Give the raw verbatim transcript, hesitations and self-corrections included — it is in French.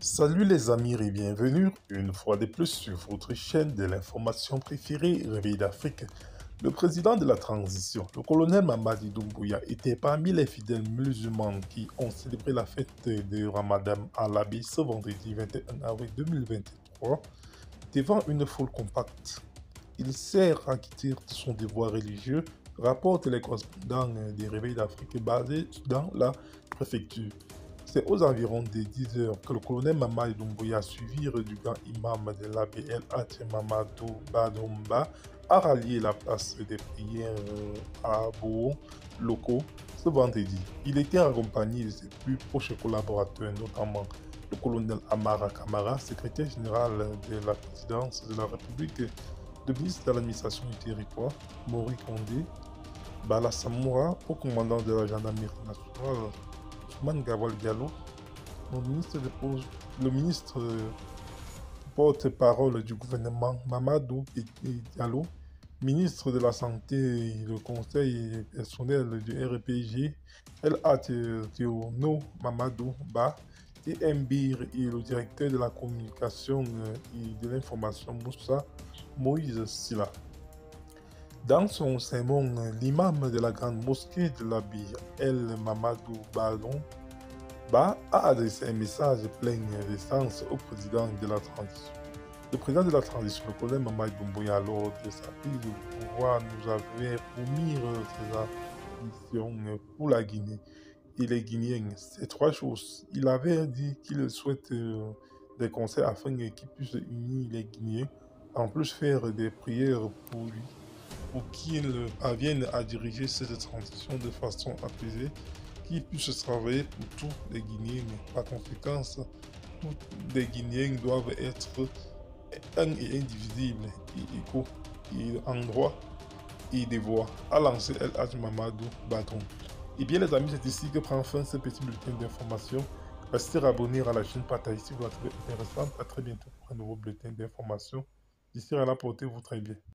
Salut les amis et bienvenue une fois de plus sur votre chaîne de l'information préférée Réveil d'Afrique. Le président de la transition, le colonel Mamadi Doumbouya, était parmi les fidèles musulmans qui ont célébré la fête de Ramadan à l'Abbé ce vendredi vingt et un avril deux mille vingt-trois devant une foule compacte. Il s'est acquitté de son devoir religieux, rapportent les correspondants des Réveils d'Afrique basés dans la préfecture. C'est aux environs des dix heures que le colonel Mamadi Doumbouya, suivi du grand imam de l'Abbé El Hadj Mamadou Badoumba, a rallié la place des prières à Boon locaux ce vendredi. Il était accompagné de ses plus proches collaborateurs, notamment le colonel Amara Kamara, secrétaire général de la présidence de la République, le ministre de l'administration du territoire, Mori Kondé, Bala Samoura, au commandant de la gendarmerie nationale, Ousmane Gawal Diallo, le ministre, de, le ministre porte-parole du gouvernement Mamadou Diallo, ministre de la Santé et le conseil personnel du R P G, El Hadj Théono Mamadou Ba, et Mbir et le directeur de la communication et de l'information Moussa Moïse Silla. Dans son sermon, l'imam de la grande mosquée de l'Abbé El Mamadou Badon Ba a adressé un message plein de sens au président de la transition. Le président de la transition, le colonel Mamadi Doumbouya, lors de sa prise de pouvoir, nous avait promis ses ambitions pour la Guinée et les Guinéens. Ces trois choses. Il avait dit qu'il souhaite des conseils afin qu'ils puissent unir les Guinéens, en plus faire des prières pour lui, pour qu'il parvienne à diriger cette transition de façon apaisée, qu'il puisse travailler pour tous les Guinéens. Par conséquent, tous les Guinéens doivent être un et indivisible et égaux et en droit et devoir, a lancé El Hadj Mamadou Badon. Et bien les amis, c'est ici que prend fin ce petit bulletin d'information. Restez abonnés à la chaîne, partagez si vous la trouvez intéressante. À très bientôt pour un nouveau bulletin d'information. D'ici là, portez-vous très bien.